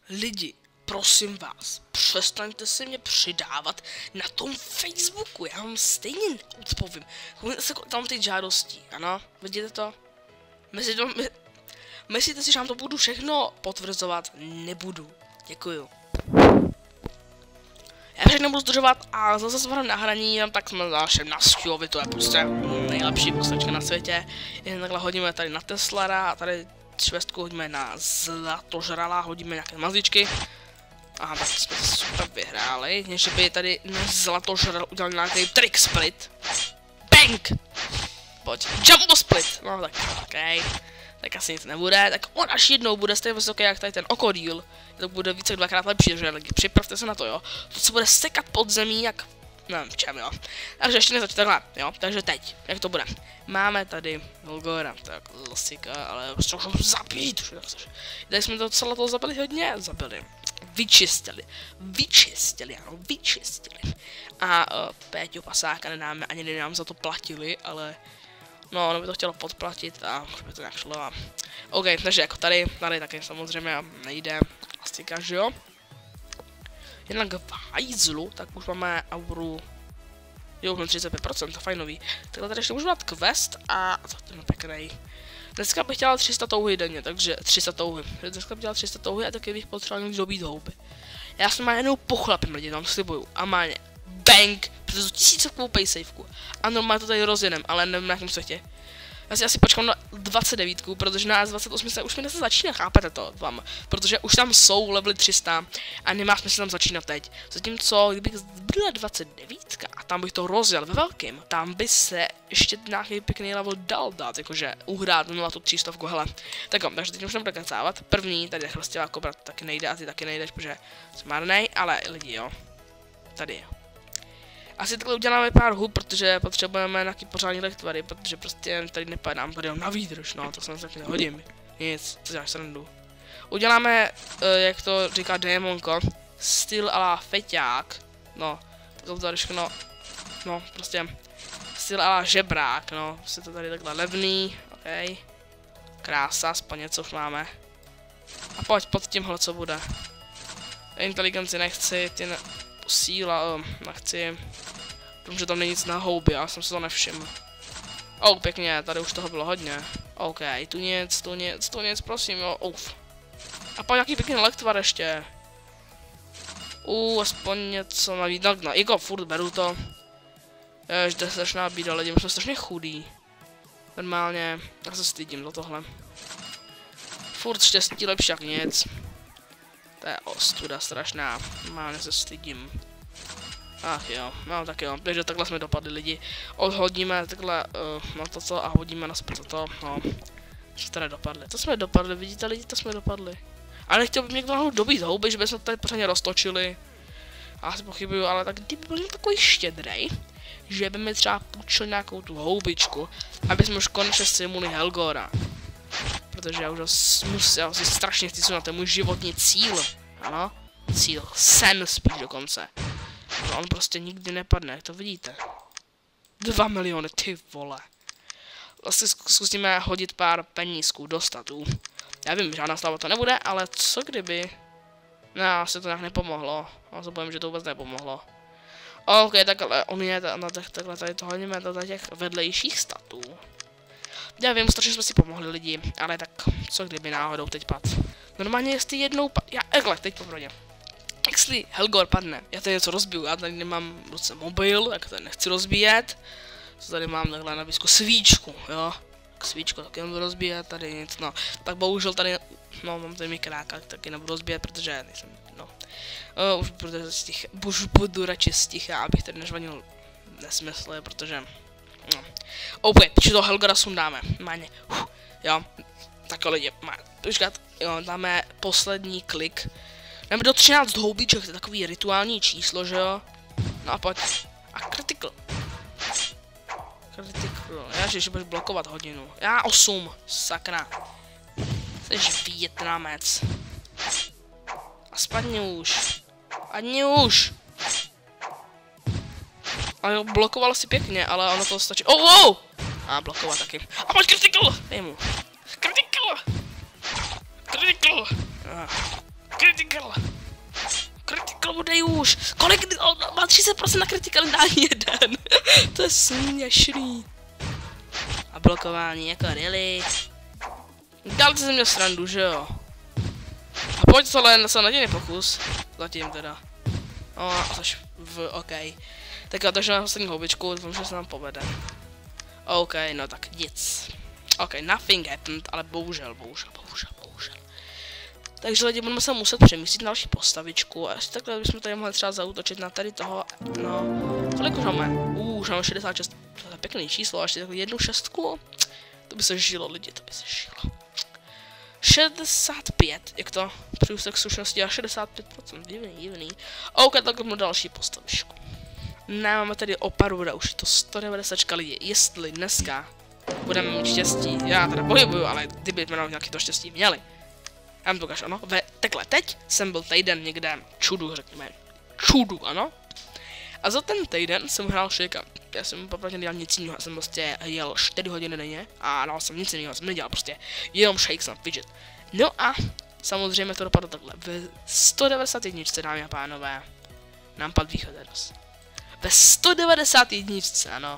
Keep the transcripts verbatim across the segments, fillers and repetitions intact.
Lidi, prosím vás, přestaňte si mě přidávat na tom Facebooku, já vám stejně neodpovím. Koukněte se tam ty žádosti, ano, vidíte to? Myslíte, to, my, myslíte si, že vám to budu všechno potvrzovat? Nebudu, děkuju. Já všechno budu zdržovat a zase s vám na hraní, tak jsme zase na Skiovi, to je prostě nejlepší postačka na světě. Jen takhle hodíme tady na Teslara a tady švestku hodíme na Zlatožrala, hodíme nějaké mazličky. Aha, tak jsme to super vyhráli, než by tady Zlatožral udělal nějaký trick split. Bang! Pojď, jumbo split, no tak, okej. Okay. Tak asi nic nebude, tak on až jednou bude stejně vysoký jak tady ten okodíl. To bude více jak dvakrát lepší, takže lidi, připravte se na to, jo. To se bude sekat pod zemí jak, nevím v čem, jo. Takže ještě nezačít takhle, jo, takže teď, jak to bude. Máme tady Helgora, tak klasika, ale prostě už zabít, tady jsme to celé toho zabili hodně, zabili. Vyčistili, vyčistili, ano, vyčistili. A uh, Péťu Pasáka nedáme, ani nenám za to platili, ale no, ono by to chtělo podplatit a už by to nějak šlo a... OK, takže jako tady, tady taky samozřejmě nejde klasika, že jo? Jednak v hajzlu, tak už máme auru... Jo, už třicet pět procent, to fajnový. Takhle tady ještě můžu dát quest a... To je pěkný. Dneska bych dělal tři sta touhy denně, takže tři sta touhy. Dneska bych dělal tři sta touhy a taky bych potřeboval někdy dobít houby. Já jsem má jenom pochlapím lidi, tam slibuju. A má ně. Bang! Protože tisícovkou paysafeku. A normálně to tady rozjedem, ale nevím na jakém světě. Já si asi počkám na dvacet devět, protože na dvacet osm se už mi začíná, chápete to vám. Protože už tam jsou levely tři sta a nemá smysl tam začínat teď. Zatímco, kdybych byla dvacet devět a tam bych to rozjel ve velkým, tam by se ještě nějaký pěkný level dal dát, jakože uhrát na tu třístovku, hele. Tak jo, takže teď už nebudu kecávat. První, tady chrstěvá kobra taky nejde a ty taky nejdeš, protože jsi marnej, ale lidi jo. Tady jo. Asi takhle uděláme pár hub, protože potřebujeme nějaký pořádný lektvary, protože prostě tady nepadám, tady na výdrž, no, to jsem se taky nehodím. Nic, co děláš srandu. Uděláme, uh, jak to říká démonko, styl a la feťák, no, to tady všechno, no, prostě, styl a la žebrák, no, prostě to tady takhle levný, ok, krása, aspoň něco už máme. A pojď pod tímhle, co bude. Inteligenci nechci, ty ne... síla, um, nechci, protože tam není nic na houby, já jsem se to nevšiml. Oh, pěkně, tady už toho bylo hodně. OK, tu nic, tu nic, tu nic, prosím, jo, uf. A pak nějaký pěkný lektvar ještě. Uh, aspoň něco navíc, no, no, jako furt beru to. Jež, to je strašná bída, lidi, my jsme strašně chudí. Normálně, já se stydím do tohle. Furt štěstí lepší jak nic. To je ostuda strašná, normálně se stydím. Ach jo, no tak jo, takže takhle jsme dopadli lidi. Odhodíme takhle uh, na toto a hodíme na toto, no. Co tady dopadli, to jsme dopadli, vidíte lidi, to jsme dopadli. Ale nechtěl bych někdo dobít houby, že bychom tady pořádně roztočili. Já si pochybuju, ale tak kdyby byl takový štědrej, že by mi třeba půjčil nějakou tu houbičku, aby jsme už konečně simuli Helgora. Protože já už musel si strašně chci na ten můj životní cíl. Ano, cíl, sen spíš dokonce. No on prostě nikdy nepadne, jak to vidíte. Dva miliony, ty vole. Vlastně zkusíme hodit pár penízků do statů. Já vím, žádná slava to nebude, ale co kdyby... No, asi to nějak nepomohlo. Já se bojím, že to vůbec nepomohlo. OK, takhle, on je na těch, takhle tady to hodíme do těch vedlejších statů. Já vím, strašně jsme si pomohli lidi, ale tak co kdyby náhodou teď pad. Normálně jestli jednou pad... Já, ekle, teď poprvé. Jestli Helgor padne, já tady něco rozbiju, já tady nemám v ruce mobil, tak tady nechci rozbíjet. Co tady mám takhle na blízku svíčku, jo. Tak svíčku taky nebudu rozbíjet, tady nic, no. Tak bohužel tady, no mám tady mikráka, taky nebudu rozbíjet, protože nejsem, no. Uh, už budu sticha, už budu radši sticha, abych tady nežvanil nesmysly, protože... No. OK, takže toho Helgora sundáme, máně, uh, jo. Tak lidi, má, počkat, jo, dáme poslední klik. Dáme do třináct houbiček, to je takový rituální číslo, že jo? No a pojď. A critical. Critical, já že budeš blokovat hodinu. Já osm, sakra. Jsi Vietnamec. A spadni už. Spadni už. Ale blokoval si pěkně, ale ono to stačí. Oh, oh! A blokovat taky. A pojď critical! Dej mu. Critical! Critical! Ah. critical. Critical bude už. Kolik? Oh, má třicet procent na critical, dá jeden. To je směšný. A blokování, jako really. Dal jsem měl srandu, že jo? A pojď tohle se nadějný pokus. Zatím teda. No, což v, OK. Tak jo, takže na poslední houbičku, doufám, že se nám povede. OK, no tak nic. OK, nothing happened, ale bohužel, bohužel, bohužel, bohužel. Takže lidi, budeme se muset přemístit na další postavičku a jestli takhle bychom tady mohli třeba zaútočit na tady toho, no, kolik už máme? Uh, už máme šedesát šest, to je pěkný číslo, až takhle jednu šestku, to by se žilo lidi, to by se žilo. šedesát pět, jak to? Přůsek slušnosti a šedesát pět procent, divný, divný. OK, tak máme další postavičku. Ne, máme tady oparura, už je to sto devadesát lidi, jestli dneska budeme mít štěstí, já teda pohybuju, ale kdyby jsme nějaké to štěstí měli. Já vám to ukážu, ano, ve, takhle teď jsem byl týden někde čudu, řekněme, čudu, ano. A za ten týden jsem hrál šejka, já jsem popravdě nedělal nic jiného, já jsem prostě jel čtyři hodiny denně a dál jsem nic jiného, jsem nedělal prostě, jenom shake jsem fidget. No a samozřejmě to dopadlo takhle, ve sto devadesát jedna, dámy a pánové, nám padl východenost. Ve sto devadesát jedna, ano.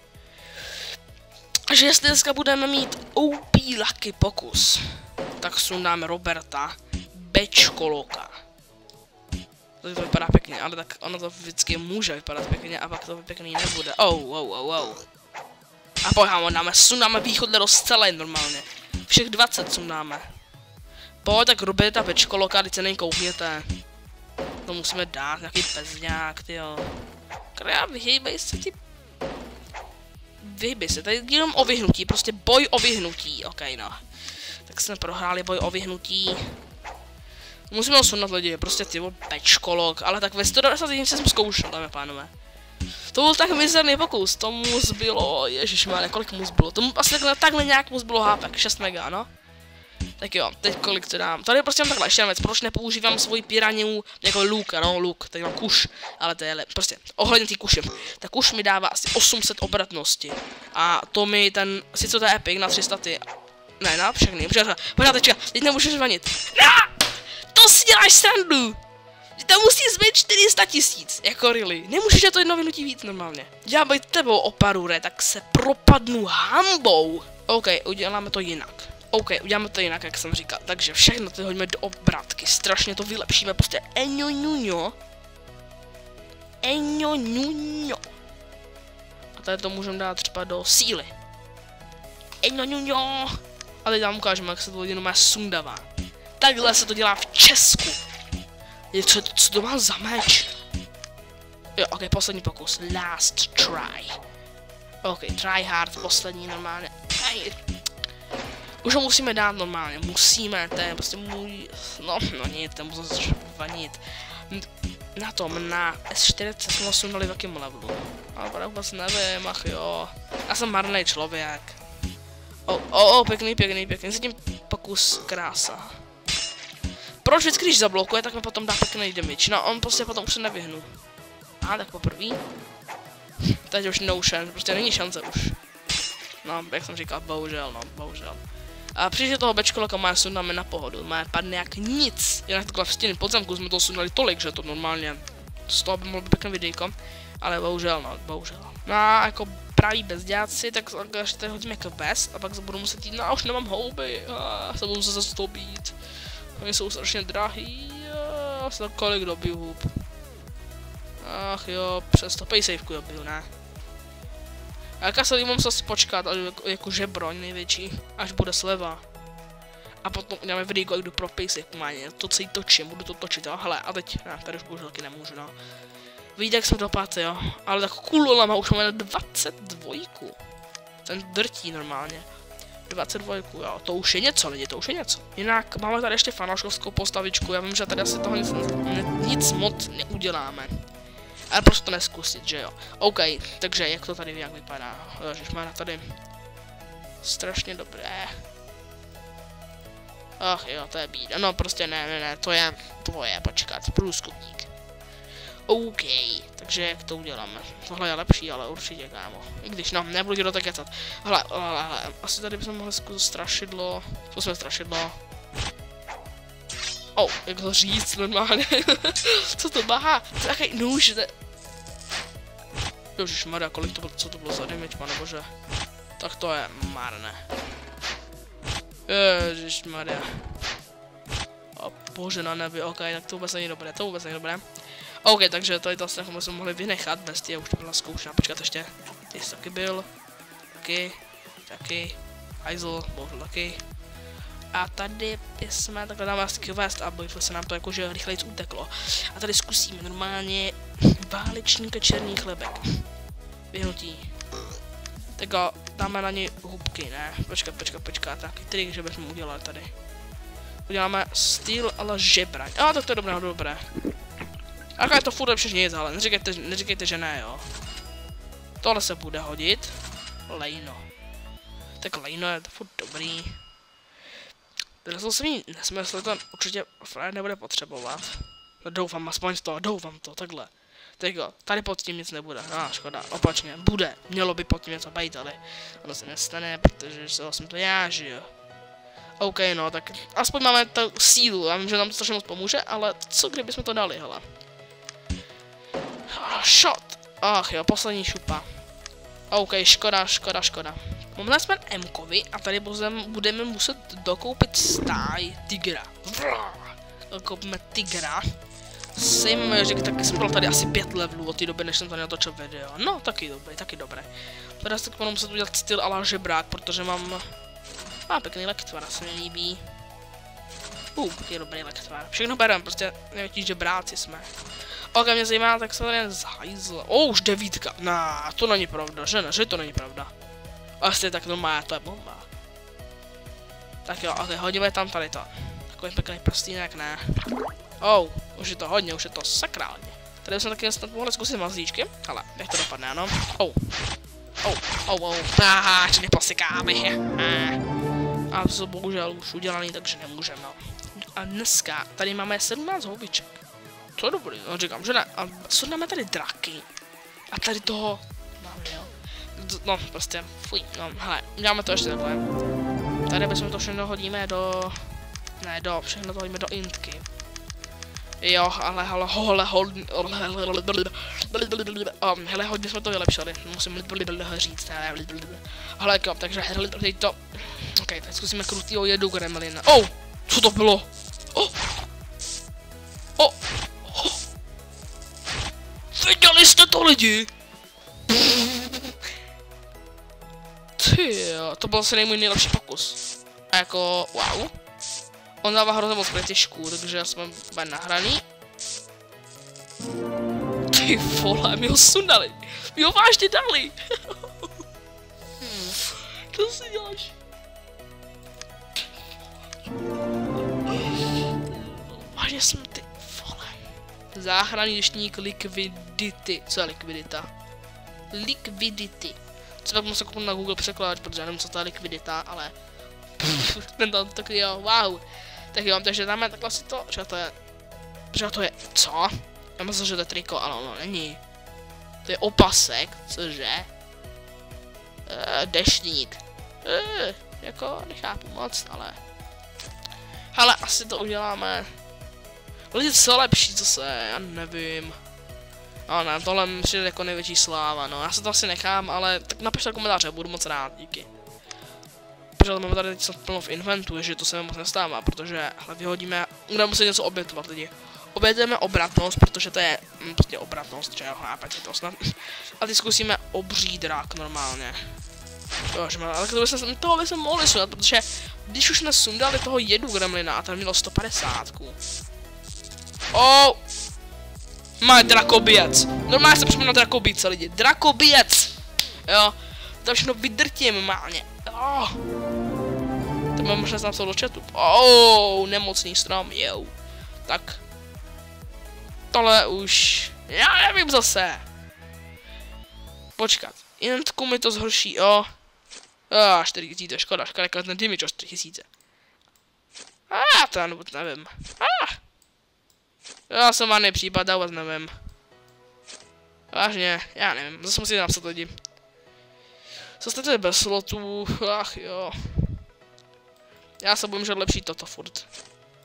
A že jestli dneska budeme mít O P lucky pokus, tak sundáme Roberta Bečkoloka. To vypadá pěkně, ale tak ono to vždycky může vypadat pěkně a pak to pěkný nebude. Oh, oh, oh, oh. A pojďme, dáme, sundáme východlerost celé normálně. Všech dvacet sundáme. Pojď, tak Roberta Bečkoloka, teď se nejkoukněte. To musíme dát, nějaký pezňák, tyjo. Krá, vyhýbej se ti. Vyhýbej se, tady jenom o vyhnutí, prostě boj o vyhnutí, ok no. Tak jsme prohráli boj o vyhnutí. Musíme ho sundat lidi, prostě ty Bečkolok, ale tak ve sto devadesát jedna jsem zkoušel, dáme pánové. To byl tak mizerný pokus, tomu zbylo, ježišmarja, kolik mu zbylo, tomu asi takhle, takhle nějak mu zbylo hápek, šest mega, no. Tak jo, teď kolik to dám, tady prostě mám takhle ještě věc, proč nepoužívám svoji piraniu jako luk, ano, luk, tady mám kuš, ale to je lep, prostě, ohledně tý kušem, tak kuš mi dává asi osm set obratnosti a to mi ten, sice to je epic na tři sta ty, ne, na všechny, pořád teďka, teď nemůžu zvanit, no! To si děláš srandu! Tam musí zbyt čtyři sta tisíc, jako really. Nemůžeš na to jedno vynutí víc normálně. Já být tebou oparure, tak se propadnu hambou. OK, uděláme to jinak. OK, uděláme to jinak, jak jsem říkal. Takže všechno to hodíme do obratky, strašně to vylepšíme, prostě eňo ňuňo. Eňo ňuňo. A tady to můžeme dát třeba do síly. Eňo ňuňo. A teď vám ukážeme, jak se to jenom má sundavá. Takhle se to dělá v Česku. Je, co, co to má za meč? Jo, ok, poslední pokus. Last try. Ok, try hard, poslední normálně. Aj. Už ho musíme dát normálně, musíme, to je prostě můj... No, no nic, to musím se vanit. Na tom, na S čtyřicet jsme ho sundali v jakém levelu. Ale vůbec nevím, ach jo. Já jsem marný člověk. Oh, oh, oh, pěkný, pěkný, pěkný, zatím pokus krása. Proč vždycky, když zablokuje, tak mi potom dá pěkný damage, no on prostě potom už se nevyhnu. A tak poprvé. Teď už no chance, prostě není šance už. No, jak jsem říkal, bohužel, no, bohužel. A příště toho Bečkoloka má sundáme na pohodu, má padne jak nic. Jinak takhle v stěny podzemku jsme to sundali tolik, že to normálně, z toho by mohlo být pěkné videjko. Ale bohužel, no, bohužel. No a jako praví bezděláci, tak až tady hodíme quest a pak budu muset jít, no už nemám houby, a se budu muset zastobít. Oni jsou strašně drahý, a se kolik dobiju hub. Ach jo, přes to paysafeku dobiju, ne. A jaká se mám se počkat, jako, jako žebroň největší, až bude sleva. A potom uděláme videjko, jak jdu pro paysafe, má to celý točím, budu to točit, jo, hele, a teď, ne, tady už bohužel taky nemůžu, no. Vidíte, jak jsem dopadl, jo, ale tak kulolama už máme dvacet dva. Ten drtí normálně. dvacet dva, jo, to už je něco lidi, to už je něco. Jinak máme tady ještě fanouškovskou postavičku, já vím, že tady asi toho nic, ne, nic moc neuděláme. Ale prostě to neskusit, že jo. OK, takže jak to tady jak vypadá, ježišmarja, tady strašně dobré. Ach jo, to je bída, no prostě ne, ne, ne, to je tvoje, počkat, průzkumník. OK, takže jak to uděláme? Tohle je lepší, ale určitě, kámo. I když, no, nebudu ti do tak kecat. Hele, hele, hele, asi tady bychom mohli zkusit strašidlo. Zkusíme strašidlo. Oh, jak to říct normálně. Co to má? To je takový nůž, to je... Ježišmarja, kolik to bylo, co to bylo za damage, panebože. Tak to je marné. Ježišmarja. O bože na nebi, ok, tak to vůbec není dobré, to vůbec není dobré. Ok, takže tady to vlastně jsme mohli vynechat, bez těch už to byla zkoušená, počkat ještě. Ty jsi taky byl. Taky, taky, hajzl, bohužel taky. A tady jsme takhle dáme asi quest, aby se nám to jakože rychleji uteklo. A tady zkusíme normálně válečníka černý chlebek. Vyhnutí. Tak jo, dáme na ně hubky, ne? Počkat, počkat, počkat, taky trik, že bychom udělali tady. Uděláme styl ale žebrať. A tak to je dobré, dobré. A je to furt lepší nic, ale neříkejte, neříkejte, že ne, jo. Tohle se bude hodit. Lejno. Tak lejno je to furt dobrý. Rozhodl jsem jí nesmysl, to určitě frajer nebude potřebovat. No doufám, aspoň z toho, doufám to, takhle. Tak jo, tady pod tím nic nebude, no škoda, opačně, bude, mělo by pod tím něco být, ale ono se nestane, protože jsem to já, že jo. OK, no, tak aspoň máme tu sílu, já vím, že nám to strašně moc pomůže, ale co kdybychom to dali, hele. Shot, ach jo, poslední šupa. OK, škoda, škoda, škoda. Máme jsme M-kovi a tady budeme muset dokoupit stáj tigra. Dokoupíme tigra. Jsem řekl, taky jsem byl tady asi pět levelů od té doby, než jsem tady natočil video. No, taky dobré, taky dobré. Tady se budu muset udělat styl ala žebrák, protože mám... Má pěkný lektvar, se mi líbí. Uh, je dobrý lektvar. Všechno bereme, prostě nevětí žebráci jsme. Ok, mě zajímá, tak se tady zajzl. Oh, už devítka. Nah, to není pravda, že ne, že to není pravda. Asi tak normálně, to je bomba. Tak jo, ok, hodíme tam tady to. Takový pěkný prstínek, ne. Oh, už je to hodně, už je to sakrálně. Tady jsme taky snad mohli zkusit mazlíčky, ale jak to dopadne, ano. Oh. Oh, oh, oh. Aha, že neposekáme. A to jsou bohužel už udělaný, takže nemůžeme. A dneska tady máme sedmnáct houbiček. To je dobrý, no říkám, že ne. A sundnáme tady draky. A tady toho máme, jo. No, prostě, fuj, no, hele, děláme to ještě takhle. Tady bychom to všechno hodíme do... Ne, do, všechno to hodíme do intky. Jo, ale hele, hole, hodně, hele, hodně jsme to vylepšili, musím říct, hele, jo, takže teď to, ok, teď zkusíme krutýho jedu gremlina. Oh, co to bylo? Oh, oh, oh. Viděli jste to, lidi? Tyjo, to byl asi můj nejlepší pokus. A jako, wow. On dává hrozně moc těžků, takže jsme bude nahraný. Ty vole, mi ho sundali. Mi ho vážně dali. Co si děláš? Vážně jsme ty vole. Záchranný deštník likvidity. Co je likvidita? Likvidity. Co pak musím koupit na Google překládat, protože já nevím, co to je likvidita, ale... Ten tam takový, jo, wow. Tak jo, takže dáme takhle si to, že to je... Že to je, co? Já myslím, že to je triko, ale ono není. To je opasek, cože? E, deštník. E, jako, nechápu moc, ale... Hele, asi to uděláme... Lidi, co lepší, co se, já nevím. No ne, tohle mi přijde jako největší sláva, no, já se to asi nechám, ale tak napište komentáře, budu moc rád, díky. Protože máme tady teď plno v inventu, že to se mi moc nestává, protože hle, vyhodíme, budeme muset něco obětovat lidi. Obětujeme obratnost, protože to je hm, prostě obratnost, že jo, chápete to snad. A teď zkusíme obří drak normálně. Jože, ale to bychom, toho bychom mohli sundat, protože když už jsme sundali toho jedu gremlina a ten mělo sto padesát. Oh! Má drakobíjec. Normálně se připomínám na drakobíjce lidi, drakobíjec! Jo, to všechno vydrtím normálně. Oh. To mám možná napsat do chatu. Oh, nemocný strom, jo. Tak. Tohle už... Já nevím zase. Počkat. Jentku mi to zhorší, jo. Ah, čtyři tisíce, škoda, škoda, ten damage o čtyři tisíce. Ah, to já nevím. Ah. Já jsem vážný případ, já vůbec nevím. Vážně, já nevím, zase musím napsat lidi. Co jste tady bez slotů, ach jo. Já se bojím, že lepší toto furt.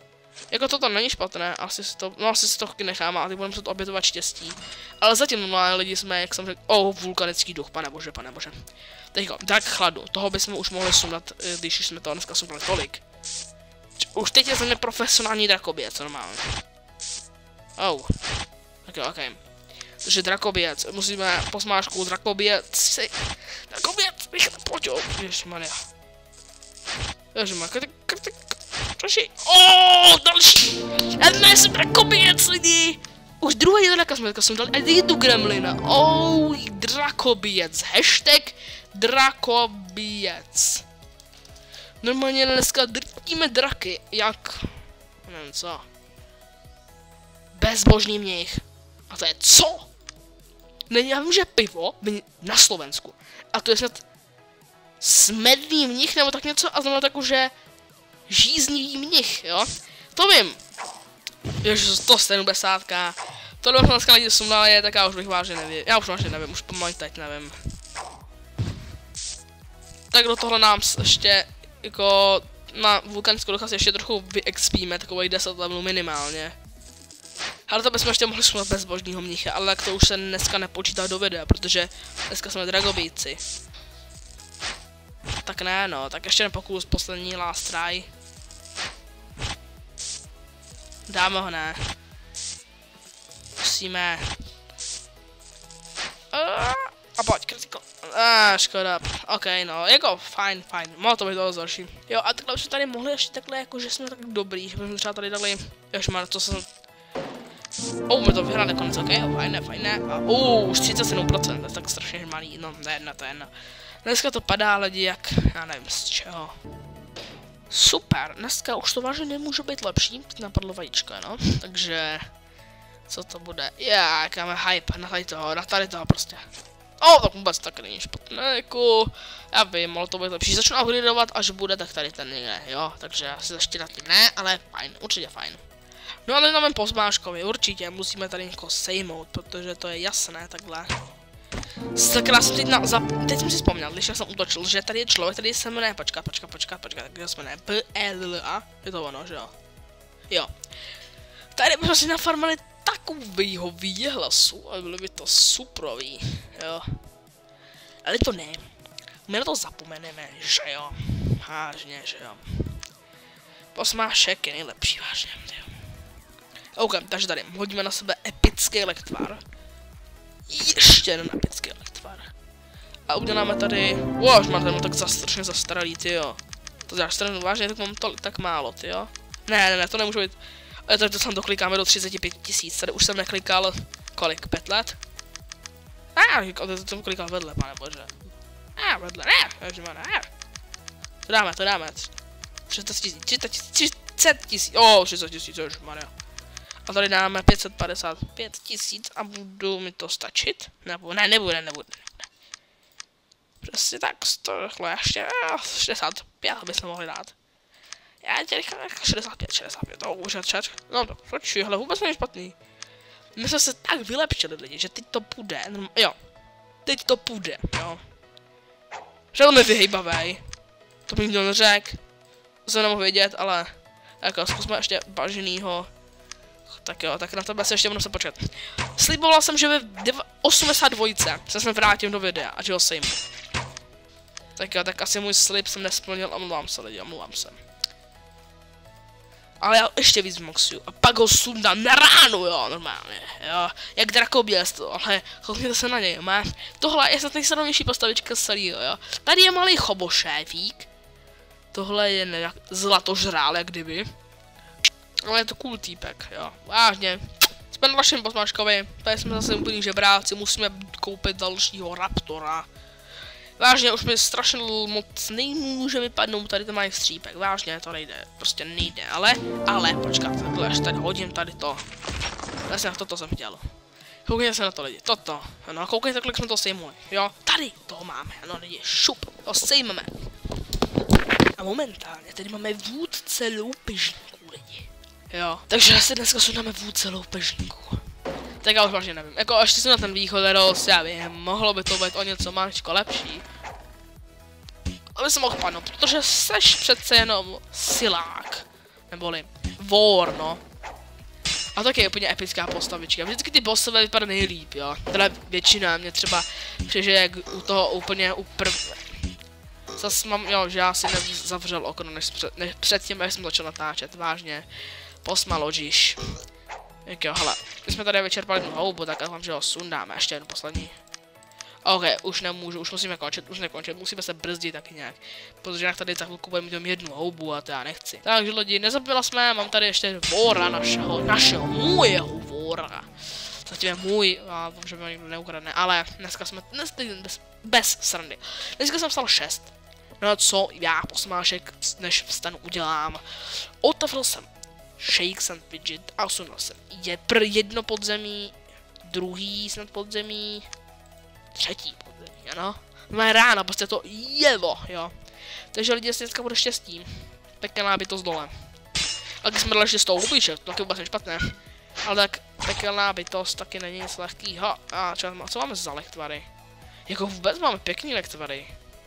Jako toto není špatné, asi si to, no asi si to nechám a ty budeme muset obětovat štěstí. Ale zatím normálně lidi jsme, jak jsem řekl, oh, vulkanický duch, pane bože, pane bože. Teďko, drak chladu, toho bychom už mohli sundat, když jsme to dneska sundali tolik. Už teď je za mě profesionální drakoběc, normálně. Oh. Tak jo, okej. Okay. Takže drakoběc, musíme posmášku drakoběc. Drakoběc, rychle, pojď jo. Ježišmarja. Ježišmarja, Proši. Oh, další! Já dnes jsem drakoběc, lidi! Už druhý draka jsme jsem dali, a jednu gremlina. Oh, drakoběc. Hashtag drakoběc. Normálně dneska drtíme draky, jak... Nevím co. Bezbožný mnich. A to je co? Ne, já vím, že pivo na Slovensku. A to je snad smedný mnich nebo tak něco a znamená tak už, že žíznivý mnich, jo? To vím. Ježiš, to sedmdesátka. Tohle bych dneska lidi sumnali, tak já už bych vážně nevím. Já už vážně nevím, už pomalu teď nevím. Tak do tohle nám ještě, jako, na vulkanickou ducha si ještě trochu vyexpíme, takových deset levelů minimálně. Ale to bychom ještě mohli sunat bezbožního mnicha, ale tak to už se dneska nepočítá do videa, protože dneska jsme dragobíci. Tak ne, no, tak ještě nepokus poslední last try. Dáme ho, ne. Musíme. A pojď, kritiko. Ah, škoda. Ok, no, jako fajn, fajn. Mohlo to být toho zhorší. Jo, a takhle už jsme tady mohli ještě takhle, jako že jsme tak dobrý, že bychom třeba tady dali. Ježmar, to jsem. Oh, my to vyhráli nakonec, ok, oh, fajné, fajné. A uh, už třicet sedm procent, to je tak strašně malý, no, ne, ne, to je jedno. Dneska to padá lidi jak, já nevím z čeho. Super, dneska už to vážně nemůže být lepší, teď napadlo vajíčko, no, takže... Co to bude? Já, jak máme hype na tady toho, na tady toho prostě. O, tak vůbec tak není špatné, jako... Já vím, mohlo to být lepší, začnu upgradeovat, až bude, tak tady ten někde, jo, takže asi ještě na tím ne, ale fajn, určitě fajn. No ale na mém pozmáškovi určitě musíme tady někoho sejmout, protože to je jasné takhle. Sakra, jsem teď, na, za, teď jsem si vzpomněl, když jsem útočil, že tady je člověk, tady se jmenuje, počkat, počkat, počkat, počkat, kde se jmenuje, P E L A, je to ono, že jo? Jo. Tady bychom si nafarmali takovýho výhlasu, a bylo by to suprový, jo. Ale to ne, my na to zapomeneme, že jo, vážně, že jo. Posmášek je nejlepší, vážně, jo. OK, takže tady hodíme na sebe epický lektvar. Ještě jeden epický lektvar. A uděláme tady... Wow, máte tam tak strašně zastaralý, tyjo. To dáš stranu vážně, tak mám to tak málo, tyjo. Ne, ne, ne, to nemůže být... Ale tady to tam doklikáme do třicet pět tisíc, tady už jsem neklikal... Kolik, pět let? A, ah, to jsem klikal vedle, pane bože. A, ah, vedle, ne, ježišmarja, ne. To dáme, to dáme. třicet tisíc, třicet tisíc, oh, třicet tisíc, ježišmarja. A tady dáme pět set padesát pět tisíc a budu mi to stačit? Nebo ne, nebude, nebude. Přesně tak, tohle ještě šedesát pět bychom mohli dát. Já tě rychle šedesát pět, šedesát pět, to už je čet. No to proč, hele, vůbec není špatný. My jsme se tak vylepšili lidi, že teď to půjde, no, jo. Teď to půjde, jo. Že on je vyhejbavej. To bych nikdo neřekl. To jsem nemohl vědět, ale... Jako, zkusme ještě baženýho. Tak jo, tak na tebe se ještě budu se počkat. Sliboval jsem, že ve osmdesát dva se jsme vrátím do videa a že ho sejmu. Tak jo, tak asi můj slib jsem nesplnil, omlouvám se lidi, omlouvám se. Ale já ještě víc maxuju a pak ho sundám na ránu, jo, normálně, jo. Jak drakoběz, ale koukněte se na něj, má. Tohle je snad nejsledovnější postavička z celého, jo. Tady je malý chobošévík. Tohle je nějak zlatožrál, jak kdyby. Ale je to cool týpek, jo, vážně. Jsme na našem posmáškovi, tady jsme zase úplný žebráci, musíme koupit dalšího raptora. Vážně, už mi strašně moc nemůže vypadnout tady ten malý střípek, vážně, to nejde, prostě nejde, ale, ale, počkat, takhle, až tady hodím tady to. Vlastně na toto jsem chtěl. Koukejte se na to lidi, toto, no a koukejte, kolik jsme to sejmuli, jo, tady toho máme, no lidi, šup, to sejmeme. A momentálně, tady máme vůdce loupežníků lidi. Jo, takže asi dneska sundáme vůdce loupežníků. Tak já už vážně nevím, jako ještě jsem na ten východ roz, já vím, mohlo by to být o něco maličko lepší. Ale jsem mohl padnout, protože seš přece jenom silák. Neboli War, no. A tak je úplně epická postavička. Vždycky ty bossové vypadají nejlíp, jo. Teda většina, mě třeba přeže jak u toho úplně u prv... Zas mám, jo, že já si nezavřel okno, než, před, než předtím, jak jsem začal natáčet, vážně. Posmaložíš. Jak jo, hele, my jsme tady vyčerpali jednu houbu, tak vám, že ho sundáme, ještě jednu poslední. OK, už nemůžu, už musíme končit, už nekončit, musíme se brzdit taky nějak. Protože jak tady za chvilku budeme mít jednu houbu a to já nechci. Takže lidi, nezabila jsme, mám tady ještě vora našeho, našeho, můjeho vora. Zatím je můj, a že mi nikdo neukradne, ale dneska jsme, dnes, bez, bez srandy. Dneska jsem vstal šest. No co já, posmášek, než vstanu, udělám. Otevřel jsem Shakes and Fidget a usunul jsem je pr jedno podzemí, druhý snad podzemí, třetí podzemí, ano. Má rána, prostě to jelo, jo. Takže lidi, jestli dneska bude štěstí, pekelná bytost dole. A když jsme dali ještě z toho hubíček, to taky vůbec není špatné. Ale tak pekelná bytost taky není nic lehkýho. A třeba, co máme za lektvary? Jako vůbec máme pěkný lektvary.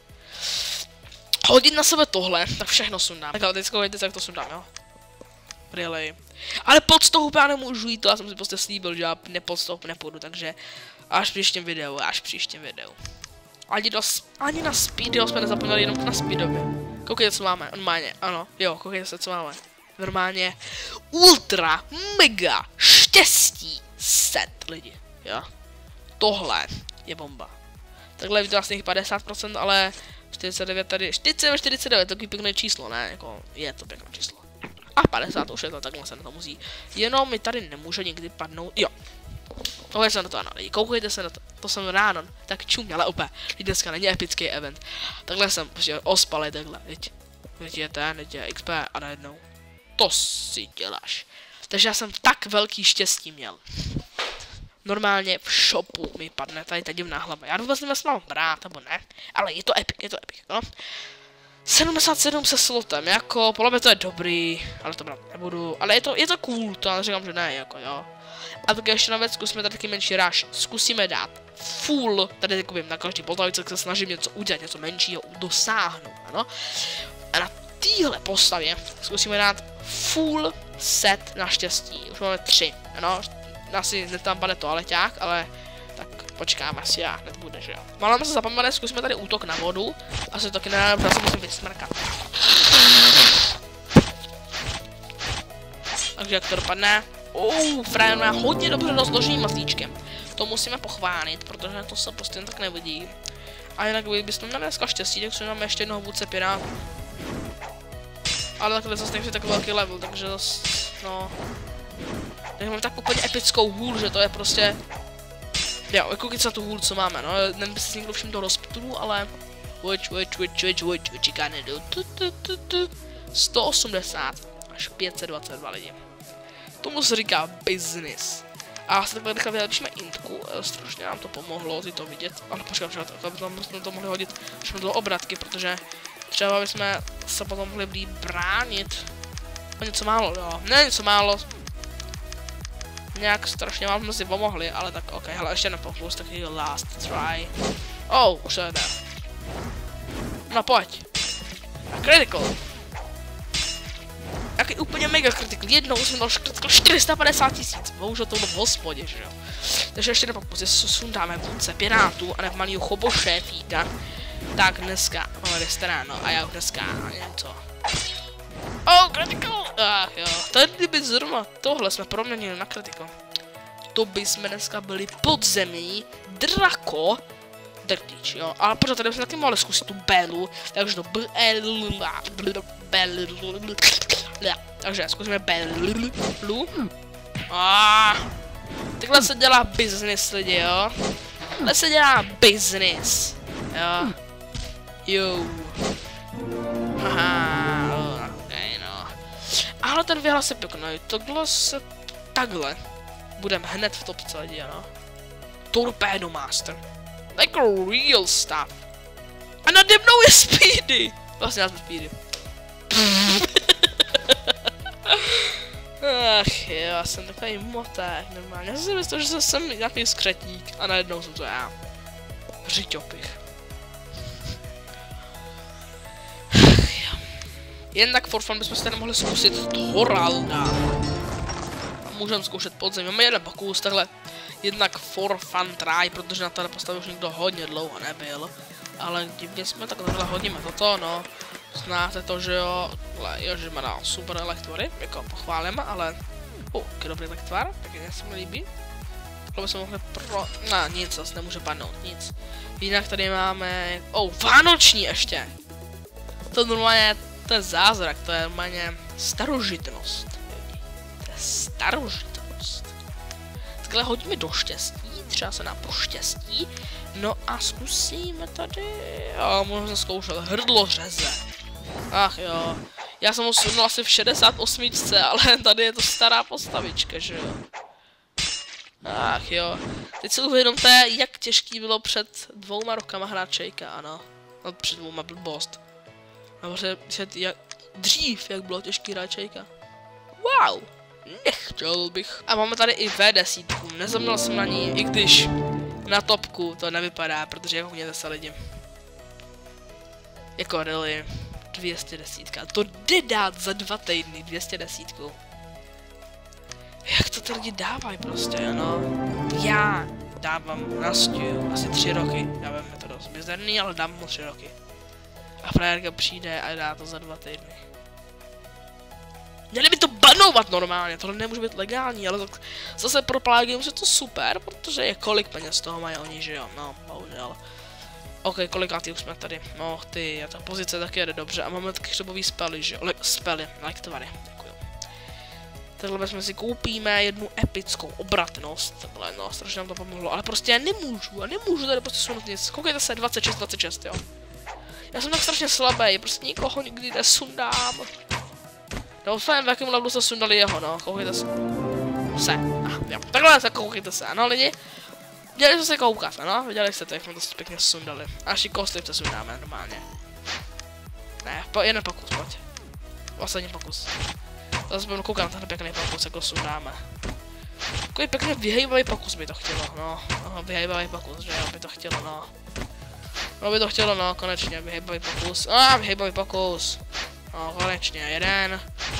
Hodit na sebe tohle, tak všechno sundám. Tak ale teďko vědět, jak to sundám, jo. Really. Ale pod toho já nemůžu jít, to já jsem si prostě slíbil, že já ne pod toho nepůjdu, takže až příštím videu, až příštím videu. Ani, do, ani na speedo jsme nezapomněli, jenom na speedově. Koukejte, co máme, normálně, ano, jo, koukejte se, co máme. Normálně ultra, mega, štěstí set, lidi, jo. Tohle je bomba. Takhle je to vlastně padesát procent, ale čtyřicet devět tady, čtyřicet čtyřicet devět, takový pěkné číslo, ne, jako, je to pěkné číslo. A padesát už je to, takhle se na to musí. Jenom mi tady nemůže nikdy padnout, jo. Koukejte se na to, ano, lidi, koukejte se na to, to jsem ráno, tak čumě, ale opět, dneska není epický event. Takhle jsem prostě ospalej takhle, teď, teď je ten, teď je X P a najednou, to si děláš. Takže já jsem tak velký štěstí měl. Normálně v shopu mi padne tady ta divná hlava, já vůbec nevím, jestli mám brát, nebo ne, ale je to epic, je to epic, no. sedmdesát sedm se slotem, jako, podle mě to je dobrý, ale to brát nebudu, ale je to, je to cool, to já říkám, že ne, jako jo. A tak ještě na věc, zkusíme tady taky menší rush, zkusíme dát full, tady takovým na každý postavice, se snažím něco udělat, něco menšího dosáhnout, ano. A na téhle postavě zkusíme dát full set na štěstí, už máme tři, ano, asi hned tam padne toaleťák, ale tak počkáme, asi já hned bude, že jo. Máme se zapomenout, zkusíme tady útok na vodu, asi taky ne, protože se musím vysmrkat. Takže jak to dopadne? Uuu, frajer má hodně dobře rozložený mazlíčkem. To musíme pochválit, protože to se prostě tak nevidí. A jinak bychom měli dneska štěstí, tak máme ještě jednoho vůdce pirátů. Ale takhle zase nechci tak velký level, takže zase, no. Tak máme tak úplně epickou hůl, že to je prostě... Jo, koukejte se na tu hůl, co máme, no, nevím, jestli si někdo všiml do rozpturu, ale... Which, which, which, which, which, which, you gonna do? Tu, tu, tu, tu. sto osmdesát až pět set dvacet dva lidi. Tomu se říká business. A asi takhle rychle vylepšíme intku, strašně nám to pomohlo si to vidět, ale počkám, že bychom to mohli hodit všechno do obratky, protože třeba bychom se potom mohli blíž bránit. O něco málo, jo, ne něco málo. Nějak strašně vám jsme si pomohli, ale tak ok, hele, ještě na pokus, takový last try. Oh, už to jde. No pojď. A critical. Jaký úplně mega critical, jednou jsem dal critical čtyři sta padesát tisíc, bohužel to bylo v hospodě, že jo. Takže ještě na pokus, sundáme vůdce pirátů a nebo malýho choboše fíka. Tak dneska máme restaurán, a já už dneska nevím co. Oh, critical! Ach jo, tady by zrovna tohle jsme proměnili na critical. To by jsme dneska byli podzemí, drako, drtič, jo. Ale pořád tady jsme taky mohli zkusit tu belu, takže to b takže zkusíme belu. Takhle se dělá business, lidi, jo. Takhle se dělá business, jo. Jo. Haha, okay, no. Ale ten vyhlas je pěkný, tohle se takhle. Budeme hned v topce, lidi, ano. Torpedo Master. Like a real stuff. A nade mnou je Speedy. Vlastně já jsem Speedy. Ach jo, já jsem takový moták, normálně. Já jsem si myslel, že jsem nějaký skřetník a najednou jsem to já. Řiťopich. Jen tak for fun bychom si tady mohli zkusit Thoralda. Můžeme zkoušet podzemí, máme jeden pokus, takhle jednak for fun try, protože na tady postavě už nikdo hodně dlouho nebyl. Ale divně jsme tak takhle hodíme toto, no. Znáte to, že jo, že má dál super elektvory, jako pochválíme, ale... Uh, jaký dobrý elektvar, taky se mi líbí. Takhle bychom mohli pro... No, nic, zase nemůže padnout, nic. Jinak tady máme... Oh, vánoční ještě! To normálně, to je zázrak, to je normálně starožitnost. To je starožitnost. Takhle hodíme do štěstí, třeba se nám poštěstí. No a zkusíme tady... Jo, můžeme zkoušet hrdlo řeze. Ach jo. Já jsem ho sunul asi v šedesát osm, ale tady je to stará postavička, že jo. Ach jo. Teď si uvědomte, jak těžký bylo před dvouma rokama hrát Čejka, ano. No před dvouma blbost. Nebo před jak... dřív, jak bylo těžký hrát Čejka. Wow. Nechtěl bych. A máme tady i V deset. Nezapomněl jsem na ní, i když na topku to nevypadá, protože jako mě zase lidi. Jako really. dvě stě deset. To jde dát za dva týdny dvě stě deset. Jak to ty lidi dávají prostě, ano. Já dávám na Stew asi tři roky. Já vím, je to dost bizarný, ale dám mu tři roky. A frajerka přijde a dá to za dva týdny. Měli by to banovat normálně, tohle nemůže být legální, ale zase pro Plagium je to super, protože je kolik peněz z toho mají oni, že jo, no, bohužel. Ok, kolikátý už jsme tady, no ty, a ta pozice taky jede dobře a máme taky chřebový spely, že jo, Le spely, lektvary, děkuju. Takhle bychom si koupíme jednu epickou obratnost, takhle, no, strašně nám to pomohlo, ale prostě já nemůžu, já nemůžu tady prostě sunut nic, koukejte se, dvacet šest, dvacet šest, jo. Já jsem tak strašně slabý, prostě nikoho nikdy nesundám. No, v jakém levelu se sundali jeho, no, koukejte se. Se, ah, jo, takhle se koukejte se, ano lidi. Měli jsme se koukat, ano, viděli jste to, jak jsme to pěkně sundali. A naši kostlivce sundáme normálně. Ne, po, jeden pokus, pojď. Poslední pokus. Zase budu koukat na ten pěkný pokus, jako sundáme. Takový pěkně vyhejbavý pokus by to chtělo, no. Aha, vyhejbavý pokus, že jo, by to chtělo, no. No by to chtělo, no, konečně, vyhejbavý pokus. A ah, vyhejbavý pokus. No, konečně, jeden.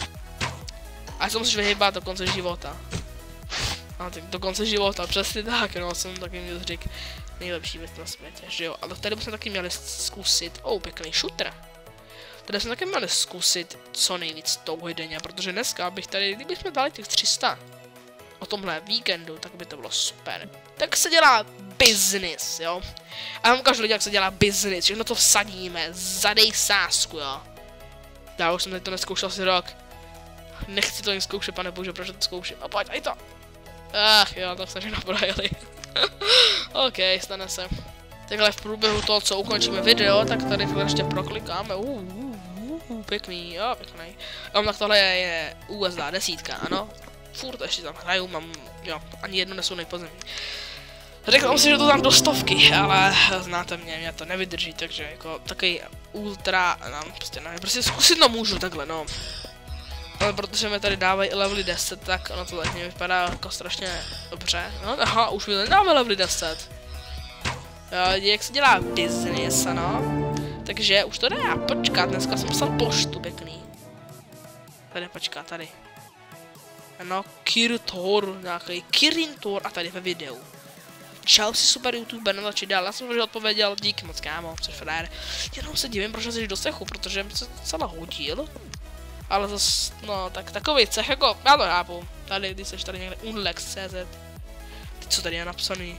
A se musíš vyhejbat do konce života. No, tak do konce života, přesně tak, no, jsem taky měl řík nejlepší věc na světě, že jo. Ale tady bychom taky měli zkusit, oh, pěkný shooter. Tady jsme taky měli zkusit co nejvíc touhy denně, protože dneska bych tady, kdybychom dali těch tři sta o tomhle víkendu, tak by to bylo super. Tak se dělá business, jo. A já vám ukážu lidi, jak se dělá business, všechno to vsadíme, zadej sásku, jo. Já už jsem tady to neskoušel asi rok. Nechci to jen zkoušet, pane bože, proč to zkouším? A pojď, aj to. Ach jo, tak se všechno projeli. OK, stane se. Takhle v průběhu toho, co ukončíme video, tak tady to ještě proklikáme. Uh, uh, uh, uh, pěkný, jo, pěkný. Jo, tak tohle je, je U S D desítka, ano. Furt ještě tam hraju, mám, jo, ani jedno nesu nejpozemí. Řekl jsem si, že to dám do stovky, ale znáte mě, mě to nevydrží, takže jako takový ultra, no, prostě ne, prostě zkusit to můžu takhle, no. Ale protože mi tady dávají levely deset, tak ono to tak vypadá jako strašně dobře. No, aha, už mi dáme levely deset. Jo, jak se dělá business, ano. Takže už to dá počkat, dneska jsem psal poštu pěkný. Tady počkat, tady. Ano, Kirtor, nějaký Kirintor a tady ve videu. Čau si super youtuber, natočit dál, já jsem už odpověděl, díky moc kámo, což frér. Jenom se divím, proč jsi do cechu, protože mi se docela hodil. Ale zase, no, tak takový cech, jako, já to chápu. Tady, když jsi tady někde unlex tečka cé zet. Teď co tady je napsaný?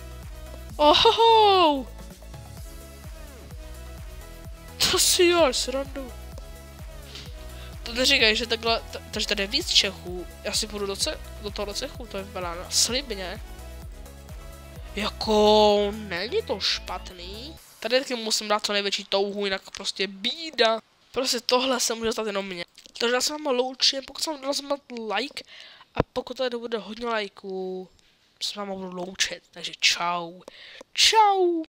Ohoho! To si jo, srandu. To neříkaj, že takhle, takže tady je víc Čechů. Já si půjdu do, ce, do tohohle cechu, to je vypadá slibně. Jako, není to špatný. Tady taky musím dát co největší touhu, jinak prostě bída. Prostě tohle se může stát jenom mě. Takže já se vám loučím, pokud se vám dal like a pokud tady bude hodně lajků, se vám budu loučit. Takže čau. Čau.